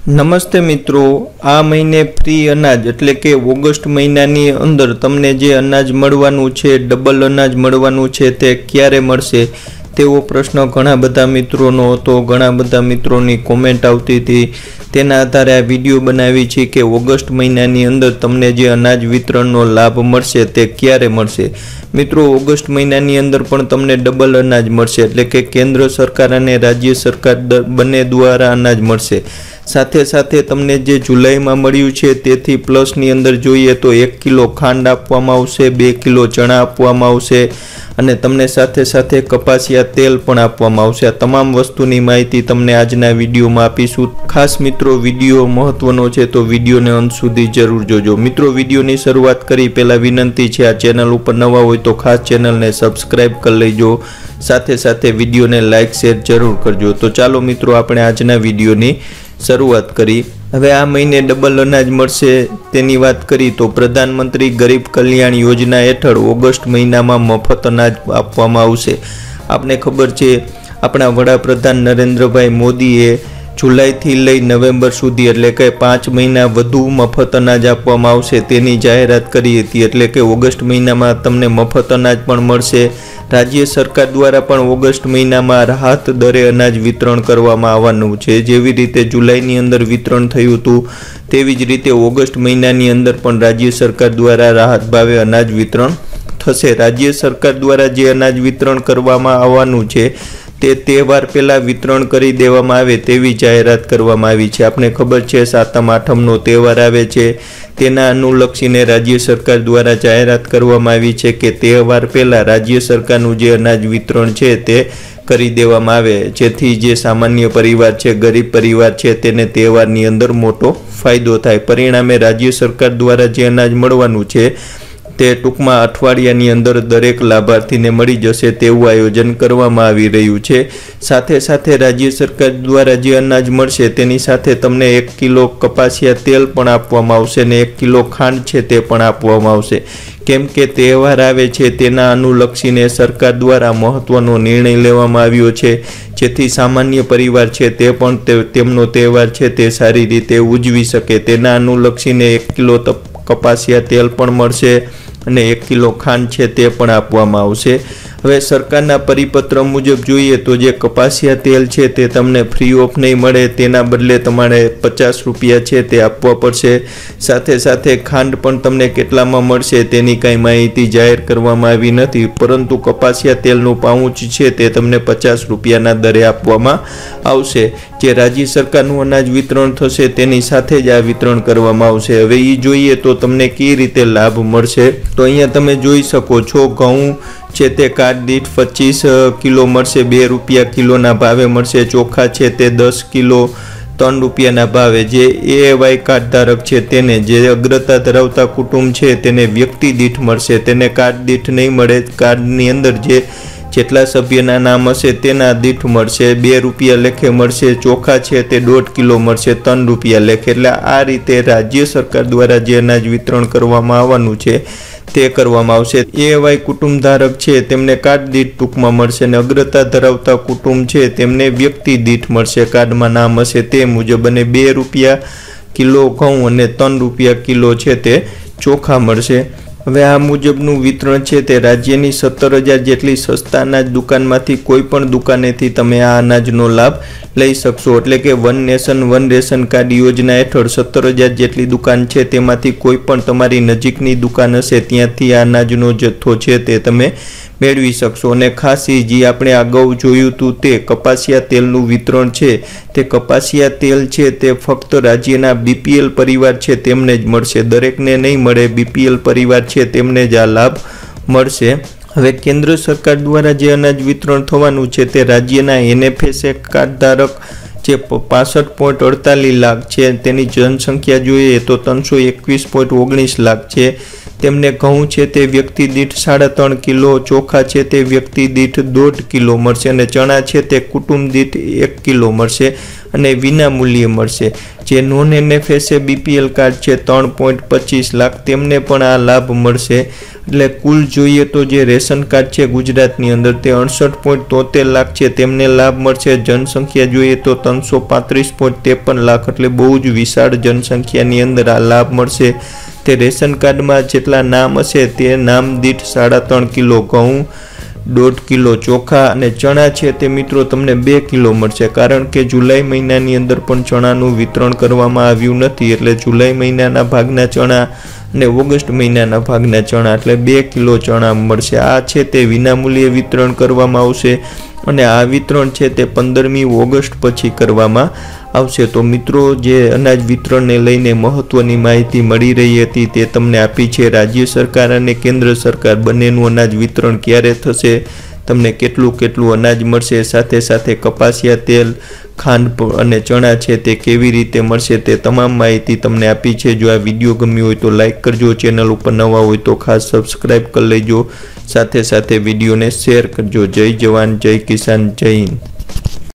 નમસ્તે મિત્રો, આ મહિને ફ્રી અનાજ એટલે કે ઓગસ્ટ મહિનાની અંદર તમને જે અનાજ મળવાનું છે, ડબલ અનાજ મળવાનું છે, તે ક્યારે મળશે તેવો પ્રશ્ન ઘણા બધા મિત્રોનો હતો. ઘણા બધા મિત્રોની કોમેન્ટ આવતી હતી. તેના આધારે આ વિડીયો બનાવી છે કે ઓગસ્ટ મહિનાની અંદર તમને જે અનાજ વિતરણનો લાભ મળશે તે ક્યારે મળશે. મિત્રો, ઓગસ્ટ મહિનાની અંદર પણ તમને ડબલ અનાજ મળશે એટલે કે કેન્દ્ર સરકાર અને રાજ્ય સરકાર બંને દ્વારા અનાજ મળશે. સાથે સાથે તમને જે જુલાઈમાં મળ્યું છે તેથી પ્લસની અંદર જોઈએ તો 1 કિલો ખાંડ આપવામાં આવશે, 2 કિલો ચણા આપવામાં આવશે અને તમને સાથે સાથે કપાસિયા તેલ પણ આપવામાં આવશે. આ તમામ વસ્તુની માહિતી તમને આજના વિડીયોમાં આપીશું. ખાસ મિત્રો, વિડીયો મહત્વનો છે તો વિડીયોને અંત સુધી જરૂર જોજો. મિત્રો, વિડીયોની શરૂઆત કરી પહેલાં વિનંતી છે, આ ચેનલ ઉપર નવા હોય તો ખાસ ચેનલને સબસ્ક્રાઈબ કરી લેજો. સાથે સાથે વિડીયોને લાઇક શેર જરૂર કરજો. તો ચાલો મિત્રો, આપણે આજના વિડીયોની શરૂઆત કરી. હવે આ મહિને ડબલ અનાજ મળશે તેની વાત કરી તો પ્રધાનમંત્રી ગરીબ કલ્યાણ યોજના હેઠળ ઓગસ્ટ મહિનામાં મફત અનાજ આપવામાં આવશે. આપને ખબર છે, આપણા વડાપ્રધાન નરેન્દ્રભાઈ મોદીએ જુલાઈથી લઈ નવેમ્બર સુધી એટલે કે 5 મહિના વધુ મફત અનાજ આપવામાં આવશે તેની જાહેરાત કરી હતી. એટલે કે ઓગસ્ટ મહિનામાં તમને મફત અનાજ પણ મળશે. રાજ્ય સરકાર દ્વારા પણ ઓગસ્ટ મહિનામાં રાહત દરે અનાજ વિતરણ કરવામાં આવવાનું છે. જેવી રીતે જુલાઈની અંદર વિતરણ થયું હતું તેવી જ રીતે ઓગસ્ટ મહિનાની અંદર પણ રાજ્ય સરકાર દ્વારા રાહત ભાવે અનાજ વિતરણ થશે. રાજ્ય સરકાર દ્વારા જે અનાજ વિતરણ કરવામાં આવવાનું છે તે તહેવાર પહેલાં વિતરણ કરી દેવામાં આવે તેવી જાહેરાત કરવામાં આવી છે. આપણે ખબર છે, 7મ 8મનો તહેવાર આવે છે, તેના અનુલક્ષીને રાજ્ય સરકાર દ્વારા જાહેરાત કરવામાં આવી છે કે તહેવાર પહેલાં રાજ્ય સરકારનું જે અનાજ વિતરણ છે તે કરી દેવામાં આવે, જેથી જે સામાન્ય પરિવાર છે, ગરીબ પરિવાર છે, તેને તહેવારની અંદર મોટો ફાયદો થાય. પરિણામે રાજ્ય સરકાર દ્વારા જે અનાજ મળવાનું છે તે ટૂંકમાં અઠવાડિયાની અંદર દરેક લાભાર્થીને મળી જશે તેવું આયોજન કરવામાં આવી રહ્યું છે. સાથે સાથે રાજ્ય સરકાર દ્વારા જે અનાજ મળશે તેની સાથે તમને 1 કિલો કપાસિયા તેલ પણ આપવામાં આવશે અને 1 કિલો ખાંડ છે તે પણ આપવામાં આવશે. કેમ કે તહેવાર આવે છે તેના અનુલક્ષીને સરકાર દ્વારા મહત્વનો નિર્ણય લેવામાં આવ્યો છે, જેથી સામાન્ય પરિવાર છે તે પણ તેમનો તહેવાર છે તે સારી રીતે ઉજવી શકે. તેના અનુલક્ષીને 1 કિલો કપાસિયા તેલ પણ મળશે અને 1 કિલો ખાંડ છે તે પણ આપવામાં આવશે. હવે સરકારના પરિપત્ર મુજબ જોઈએ તો જે કપાસિયા તેલ છે તે તમને ફ્રી ઓફ નહીં મળે, તેના બદલે તમારે 50 રૂપિયા છે તે આપવા પડશે. સાથે સાથે ખાંડ પણ તમને કેટલામાં મળશે તેની કાંઈ માહિતી જાહેર કરવામાં આવી નથી, પરંતુ કપાસિયા તેલનું પાઉચ છે તે તમને 50 રૂપિયાના દરે આપવામાં આવશે. જે રાજ્ય સરકારનું અનાજ વિતરણ થશે તેની સાથે જ આ વિતરણ કરવામાં આવશે. હવે એ જોઈએ તો તમને કઈ રીતે લાભ મળશે તો અહીંયા તમે જોઈ શકો છો, ઘઉં છે તે કાર્ડ દીઠ 25 કિલો મળશે, 2 રૂપિયા કિલોના ભાવે મળશે. ચોખા છે તે 10 કિલો 3 રૂપિયાના ભાવે. જે એવાય કાર્ડ ધારક છે તેને, જે અગ્રતા ધરાવતા કુટુંબ છે તેને વ્યક્તિ દીઠ મળશે, તેને કાર્ડ દીઠ નહીં મળે. કાર્ડની અંદર જેટલા સભ્યના નામ હશે તેના દીઠ મળશે. 2 રૂપિયા લેખે મળશે. ચોખા છે તે 1.5 કિલો મળશે 3 રૂપિયા લેખે. એટલે આ રીતે રાજ્ય સરકાર દ્વારા જે અનાજ વિતરણ કરવામાં આવવાનું છે તે કરવામાં આવશે. એવાય કુટુંબ ધારક છે તેમને કાર્ડ દીઠ ટૂંકમાં મળશે અને અગ્રતા ધરાવતા કુટુંબ છે તેમને વ્યક્તિ દીઠ મળશે, કાર્ડમાં નામ હશે તે મુજબ. અને 2 રૂપિયા કિલો ઘઉં અને 3 રૂપિયા કિલો છે તે ચોખા મળશે. હવે આ મુજબનું વિતરણ છે તે રાજ્યની 17,000 જેટલી સસ્તા અનાજ દુકાનમાંથી કોઈ પણ દુકાનેથી તમે આ અનાજનો લાભ લઈ શકશો. એટલે કે one nation one ration card યોજના હેઠળ 17,000 જેટલી દુકાન છે તેમાંથી કોઈ પણ તમારી નજીકની દુકાન હશે ત્યાંથી આ અનાજનો જથ્થો છે તે તમે મેળવી શકશો. અને ખાસ જે આપણે અગાઉ જોયું હતું તે કપાસિયા તેલનું વિતરણ છે, તે કપાસિયા તેલ છે તે ફક્ત રાજ્યના BPL પરિવાર છે તેમને જ મળશે, દરેકને નહીં મળે. BPL પરિવાર છે તેમને જ આ લાભ મળશે. હવે કેન્દ્ર સરકાર દ્વારા જે અનાજ વિતરણ થવાનું છે તે રાજ્યના NFSA કાર્ડ ધારક જે 65.48 લાખ છે, તેની જનસંખ્યા જોઈએ તો 321.19 લાખ છે. તેમને ઘઉં છે તે વ્યક્તિ દીઠ 3.5 કિલો, ચોખા છે તે વ્યક્તિ દીઠ 1.5 કિલો મળશે અને ચણા છે તે કુટુંબ દીઠ 1 કિલો મળશે. અને વિના મૂલ્યે મળશે। જે નોન NFSA BPL કાર્ડ છે 3.25 લાખ તેમને પણ આ લાભ મળશે। એટલે કુલ જોઈએ તો જે રેશન કાર્ડ છે ગુજરાતની અંદર તે 68.73 લાખ છે તેમને લાભ મળશે। જનસંખ્યા જોઈએ તો 335.53 લાખ એટલે બહુ જ વિશાળ જનસંખ્યાની અંદર આ લાભ મળશે। તે રેશન કાર્ડમાં જેટલા નામ હશે તે નામ દીઠ 3.5 કિલો ઘઉં, 1.5 કિલો ચોખા અને ચણા છે તે મિત્રો તમને 2 કિલો મળશે। કારણ કે જુલાઈ મહિનાની અંદર પણ ચણાનું વિતરણ કરવામાં આવ્યું નથી એટલે જુલાઈ મહિનાના ભાગના ચણા અને ઓગસ્ટ મહિનાના ભાગના ચણા એટલે 2 કિલો ચણા મળશે। આ છે તે વિનામૂલ્યે વિતરણ કરવામાં આવશે અને આ વિતરણ છે તે 15મી ઓગસ્ટ પછી કરવામાં આવશે। તો મિત્રો જે અનાજ વિતરણને લઈને મહત્વની માહિતી મળી રહી હતી તે તમને આપી છે। રાજ્ય સરકાર અને કેન્દ્ર સરકાર બંનેનું અનાજ વિતરણ ક્યારે થશે, તમને કેટલું અનાજ મળશે, સાથે સાથે કપાસિયા તેલ, ખાંડ અને ચણા છે તે કેવી રીતે મળશે તે તમામ માહિતી તમને આપી છે। જો આ વિડીયો ગમ્યો હોય તો લાઈક કરજો, ચેનલ ઉપર નવા હોય તો ખાસ સબસ્ક્રાઈબ કરી લેજો, સાથે સાથે વિડીયોને શેર કરજો। જય જવાન, જય કિસાન, જય હિન્દ।